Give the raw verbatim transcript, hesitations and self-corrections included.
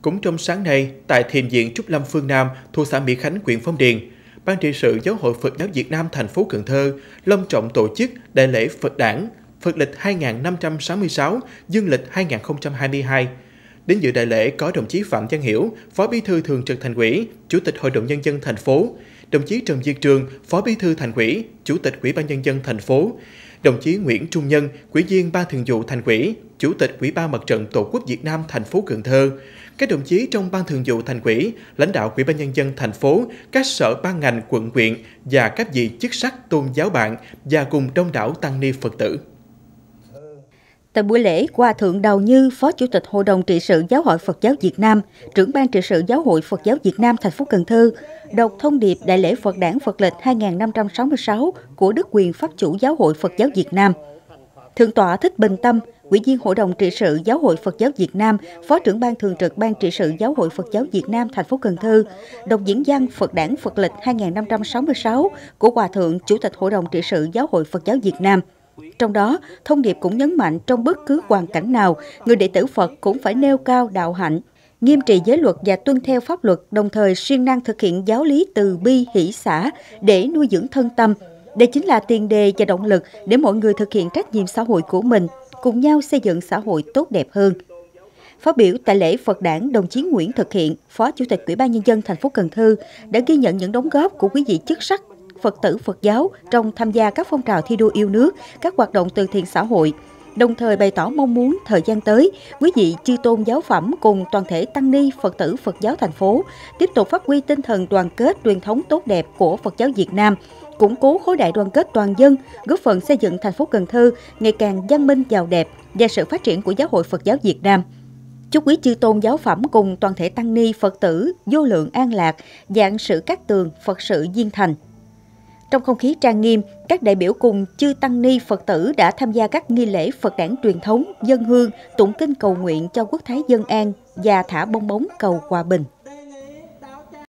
Cũng trong sáng nay, tại thiền viện Trúc Lâm Phương Nam thuộc xã Mỹ Khánh, huyện Phong Điền, Ban trị sự Giáo hội Phật giáo Việt Nam thành phố Cần Thơ long trọng tổ chức đại lễ Phật đản Phật lịch hai nghìn năm trăm sáu mươi sáu, dương lịch hai nghìn không trăm hai mươi hai. Đến dự đại lễ có đồng chí Phạm Văn Hiểu, Phó Bí thư Thường trực Thành ủy, Chủ tịch Hội đồng Nhân dân thành phố, đồng chí Trần Việt Trường, Phó Bí thư Thành ủy, Chủ tịch Ủy ban Nhân dân thành phố, đồng chí Nguyễn Trung Nhân, Ủy viên Ban Thường vụ Thành ủy, Chủ tịch Ủy ban Mặt trận Tổ quốc Việt Nam thành phố Cần Thơ, các đồng chí trong Ban Thường vụ Thành ủy, lãnh đạo Ủy ban Nhân dân thành phố, các sở ban ngành quận huyện và các vị chức sắc tôn giáo bạn và cùng đông đảo tăng ni Phật tử. Tại buổi lễ, Hòa thượng Đào Như, Phó Chủ tịch Hội đồng trị sự Giáo hội Phật giáo Việt Nam, trưởng Ban trị sự Giáo hội Phật giáo Việt Nam thành phố Cần Thơ, đọc thông điệp đại lễ Phật đản Phật lịch hai nghìn năm trăm sáu mươi sáu của Đức Quyền Pháp chủ Giáo hội Phật giáo Việt Nam. Thượng tọa Thích Bình Tâm, Ủy viên Hội đồng trị sự Giáo hội Phật giáo Việt Nam, Phó trưởng Ban thường trực Ban trị sự Giáo hội Phật giáo Việt Nam thành phố Cần Thơ, đọc diễn văn Phật đản Phật lịch hai nghìn năm trăm sáu mươi sáu của Hòa thượng Chủ tịch Hội đồng trị sự Giáo hội Phật giáo Việt Nam. Trong đó, thông điệp cũng nhấn mạnh trong bất cứ hoàn cảnh nào, người đệ tử Phật cũng phải nêu cao đạo hạnh, nghiêm trì giới luật và tuân theo pháp luật, đồng thời siêng năng thực hiện giáo lý từ bi hỷ xả để nuôi dưỡng thân tâm. Đây chính là tiền đề và động lực để mọi người thực hiện trách nhiệm xã hội của mình, cùng nhau xây dựng xã hội tốt đẹp hơn. Phát biểu tại lễ Phật đản, đồng chí Nguyễn Thực Hiện, Phó Chủ tịch Ủy ban Nhân dân thành phố Cần Thơ đã ghi nhận những đóng góp của quý vị chức sắc Phật tử Phật giáo trong tham gia các phong trào thi đua yêu nước, các hoạt động từ thiện xã hội, đồng thời bày tỏ mong muốn thời gian tới, quý vị chư tôn giáo phẩm cùng toàn thể tăng ni Phật tử Phật giáo thành phố tiếp tục phát huy tinh thần đoàn kết truyền thống tốt đẹp của Phật giáo Việt Nam, củng cố khối đại đoàn kết toàn dân, góp phần xây dựng thành phố Cần Thơ ngày càng văn minh giàu đẹp và sự phát triển của Giáo hội Phật giáo Việt Nam. Chúc quý chư tôn giáo phẩm cùng toàn thể tăng ni Phật tử vô lượng an lạc, vạn sự cát tường, Phật sự viên thành. Trong không khí trang nghiêm, các đại biểu cùng chư tăng ni Phật tử đã tham gia các nghi lễ Phật đản truyền thống, dân hương, tụng kinh cầu nguyện cho quốc thái dân an và thả bong bóng cầu hòa bình.